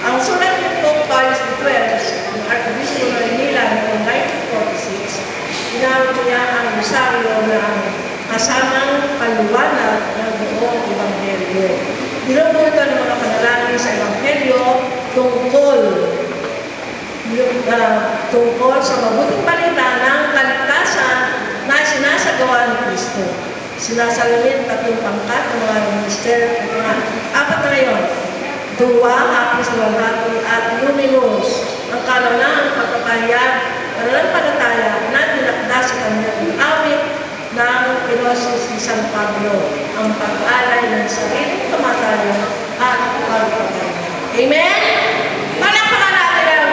Ang sulat ni Pope Pius XII, ng Archbishop of Manila noong 1946, ginamit niya ang rosaryo na kasamang paliwanag ng buong Ebanghelyo. Binubutan ng mga panalangin sa Ebanghelyo tungkol sa mabuting balita ng kaligtasan na sinasagawa ni Kristo. Sinasalamin tatlong pangkat ng mga minister at mga apat na ngayon. Duwa, hapis, luwalhati at luminous. Ang kalanang pagpapahayag, pananampalataya na tinakda sa kanyang awit ng Pinosis ni San Pablo, ang pag-alay ng sariling kamatayan at pagpapahayag. Amen? Palakpakan natin ang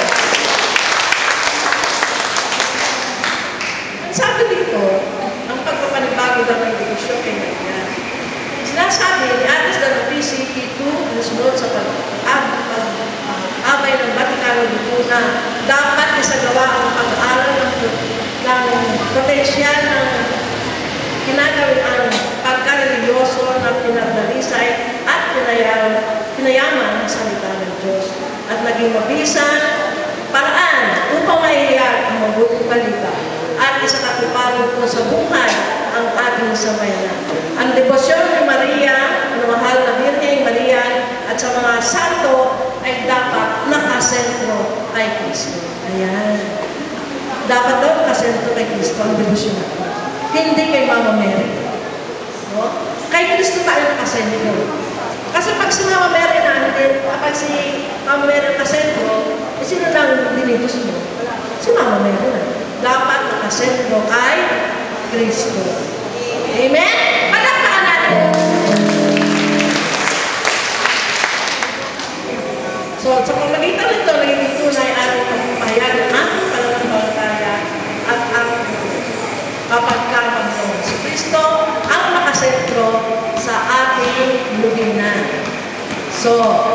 ang sabi dito, ang pagpapanibago ng edukasyon kay Maria. Sinasabi ni Atis de Offici Q2 na sunod sa pag-abay ng Vaticano dito na dapat isagawa ang pag-aaral ng potensyal ng kinagawin ang pagka-religyoso ng pinagdalisay at pinayaman ng salita ng Diyos at naging mabisan paraan upang maihayag ang mabuting balita at isakatuparan po sa buhay ang ating samayanan. Ang debosyon ni Maria, ang mahal na Birheng Maria at sa mga santo ay dapat nakasentro kay Kristo. Ayan. Dapat daw nakasentro kay Kristo ang debosyon natin. Hindi kay Mama Mary. No? Kay Kristo tayo nakasentro. Kasi pag si Mama Mary pag si Mama Mary nakasentro, sino lang dinibos mo? Si Mama Mary na. Dapat nakasentro kay Kristo. Amen? Palakpakan natin. So, sa pamagitan nito, naging tunay ating pagpapahayag ng ating pananampalataya at ang kapagkakabang si Kristo ang nakasentro sa ating lubinan. So,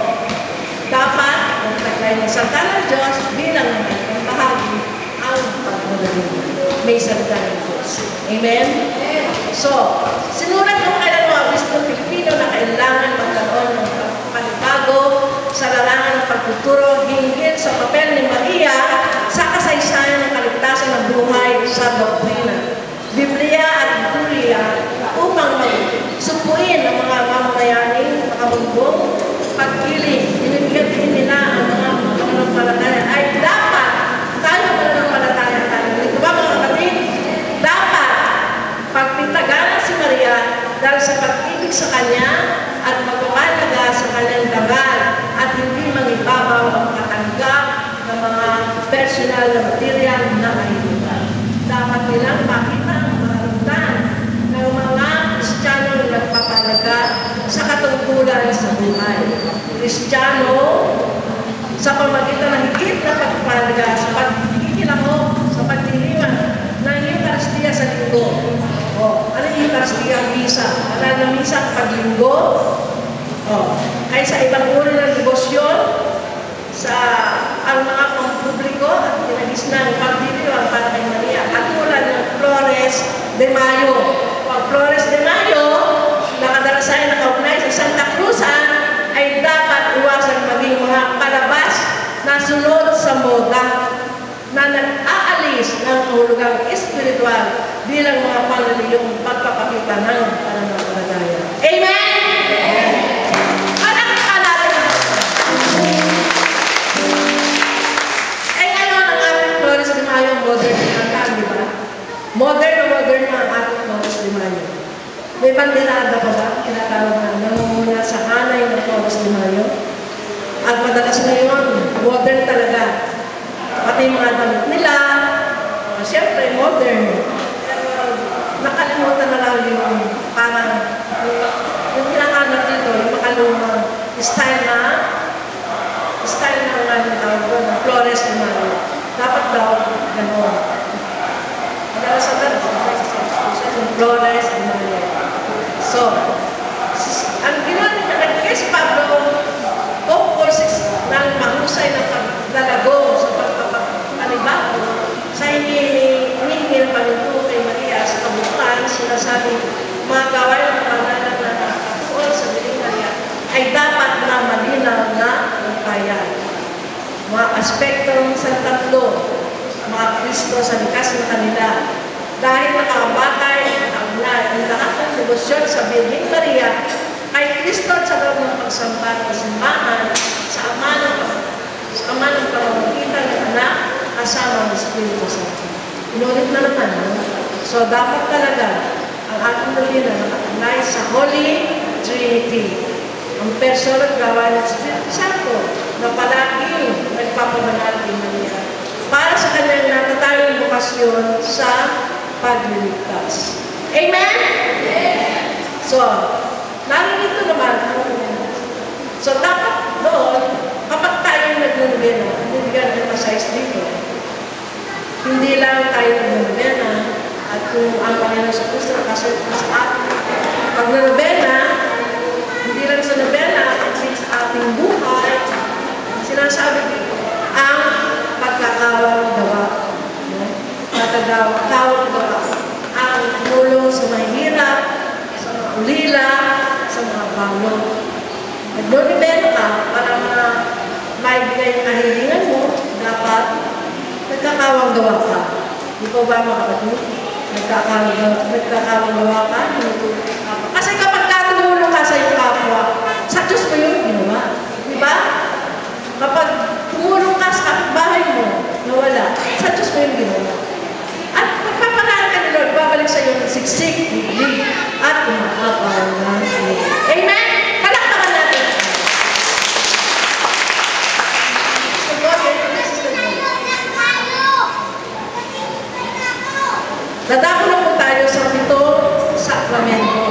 dapat ang taglay ng salita ng Diyos bilang ng bahagi ang pagmamagitan. May salita ng Diyos. Amen? So, sinulat ko kailan mga Obispo Pilipino na kailangan magkaroon ng panibago sa larangan ng pagtuturo hinggil sa papel ni Maria sa kasaysayan ng kaligtasan ng buhay sa doktrina, Biblia at Biblia upang magsupuin ang mga mamamayaning makabugbong pagkiling. Binibigyan din nila ang mga pananampalataya ay dapat tayo pananampalataya tayo. Dito ba mga kapatid? Dapat pagpintagalan si Maria dahil sa pag-ibig sa Kanya at magpapalaga sa Kanyang dagal at hindi mangibabaw ang katanggap ng mga personal na material na kahilingan. Dapat nilang makita ang maharutan ng mga Kristiyano na nagpapalaga sa katungkulan sa buhay. Kristiyano sa pamagitan ng higit na pagpapalaga sa pagkikilahok, sa pagdiriwang ng Eucharistia sa linggo. Ano yung Eucharistia? Misa. Ano na misa? Paglinggo. Ay sa ibang uri ng debosyon, sa ang mga pampubliko at tinagis ng pagdiriwang para kay Maria. At tulad ng Flores de Mayo. Ang Flores de Mayo, nakadalasayan na kaugnay sa Santa Cruzan, ay dapat iwasan maging mga palabas na sunod sa moda na nag-aalis ng kahulugang espiritual bilang mga panlaliyong pagpapakita ng pananampalataya. Amen? Modern na di ba? Modern na ang ating Flores de Mayo. May banderada pa ba? Kinatawag na namumuna sa hanay ng Flores de Mayo. At madalas ngayon, modern talaga. Pati mga damit nila, siyempre modern. Nakalimutan na lang yung parang yung hinahanap dito, yung makalumang style ng Flores de Mayo. Dapat daw gano'n. Madalas sa yung Flores de Mayo. So, ang ginawa niya kay si Pablo, of course, ng mahusay na pagdalago sa pagpapanibago sa hinihingi ng Panginoon kay Maria sa kabuuan, sinasabi, mga gawain ng pangalan na nakatuon sa Biling Maria ay dapat na malinaw na kaya aspekto sa tatlo, mga Kristo sa likas na kanila. Dahil nakakabatay ang lahat ng debosyon sa Birheng Maria, kay Kristo at sa loob ng pagsamba ng simbahan, sa Ama ng pamamagitan ng Anak, kasama ng Espiritu Santo. Inulit na naman, no? So, dapat talaga ang ating nalina nakatunay sa Holy Trinity. Ang persona at gawa ng Espiritu Santo na palaging nagpapamanal kay Maria para sa kanyang natatayong bukasyon sa pagliligtas. Amen? So, narito naman so, dapat doon, kapag tayo nag-nobena, hindi ka emphasize dito. Hindi lang tayo nag-nobena at kung ang Panginoon sa Kristo nakasunod sa atin. Pag nobena, hindi lang sa nobena, kasi sa ating buhay, sinasabi dito, ang pagkakawang gawa. Pagkakawang gawa. Ang tulong sa mahirap, sa mga ulila, sa mga balo. Nag-nobena ka para maibigay ang kahilingan mo, dapat nagkakawang gawa ka. Di po ba mga kapatid? Nagkakawang gawa ka, kasi kapag tumulong ka sa iyong kapwa, sa Diyos mo yun ginawa. Di ba? Kapag tumulong ka sa kapitbahay mo, nawala, sa Diyos mo yun ginawa. At pagpapanaan ka ni Lord, babalik sa iyo ng siksik, bibig, at umakapaw ng iyo. Amen? Palakpakan natin. Dadako na po tayo sa 7 sakramento.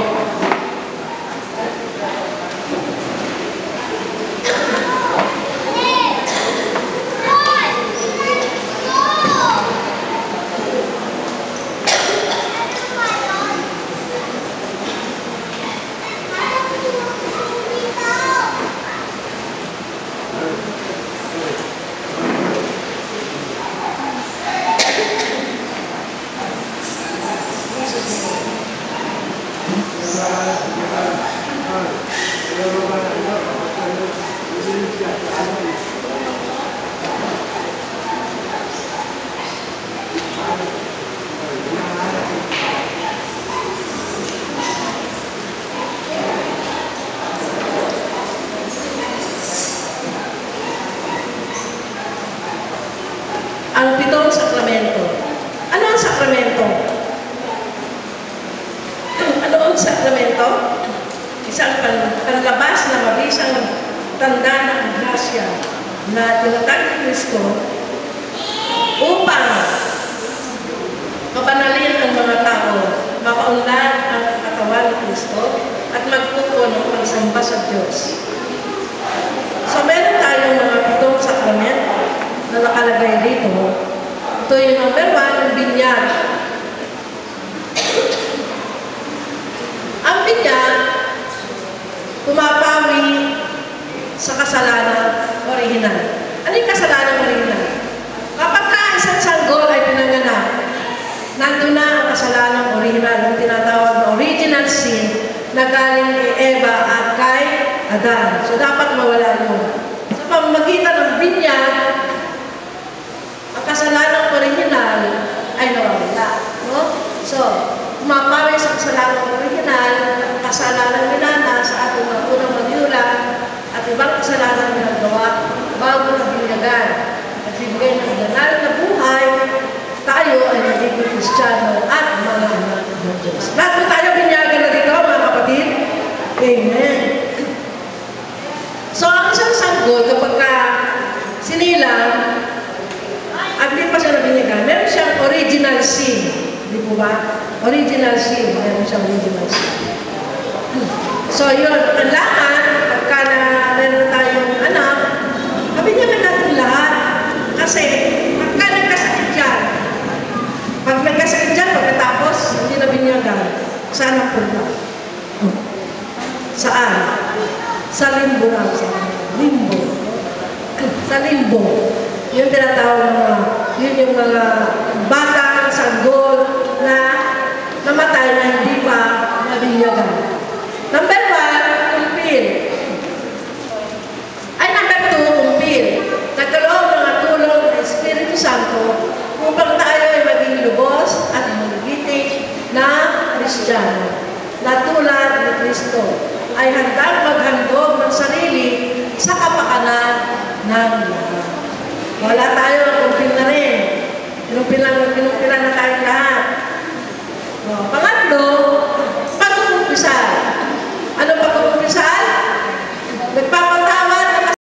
Ang 7 sakramento. Ano ang sakramento? Ano ang sakramento? Isang panlabas na mabisang tanda ng grasya na tinatag ni Kristo upang mapanalin ang mga tao, mapaunlad ang katawan ni Kristo at magpupo ng pagsamba sa Diyos. So meron tayong mga 7 sakramento na nakalagay dito. Ito yung number 1, ang binyag. Ang binyag, pumapawi sa kasalanan original. Ano yung kasalanan original? Kapag isang sanggol ay pinanganak, nandun na ang kasalanan original, ang tinatawag na original sin na galing kay Eva at kay Adan. So dapat mawala yun. Sa pamamagitan ng binyag, ang kasalanan original ay nawawala. No? So, kumapawi sa kasalanan original, ang kasalanan nila sa ating mga unang magulang at ibang kasalanan na nagawa bago na binyagan at bibigay ng banal na buhay, tayo ay nagiging Kristiyano at mga anak ng Diyos. Lahat po tayo binyagan na dito, mga kapatid. Amen. So, ang isang sanggol, kapag sinilang, at di pa siya nabinyagan, meron siyang original sin. Di po ba? Original sin. Meron siyang original sin. So, yun. Kailangan, pagka meron tayong anak, nabinyagan natin lahat. Kasi, pagka nagkasakit yan, pag nagkasakit yan, pagkatapos, hindi nabinyagan, saan ang punta? Saan? Sa limbo lang. Limbo. Sa limbo. Yung tinatawag na, yun yung mga batang sanggol na namatay na hindi pa nabinyagan. Number 1, kumpil. Ay, number 2, kumpil. Nagkaroon mga Kristiyano na tulad ni Kristo ay handang maghandog ng sarili sa kapakanan ng lahat. Wala tayo, kumpil na rin. Kinumpilan na tayong lahat.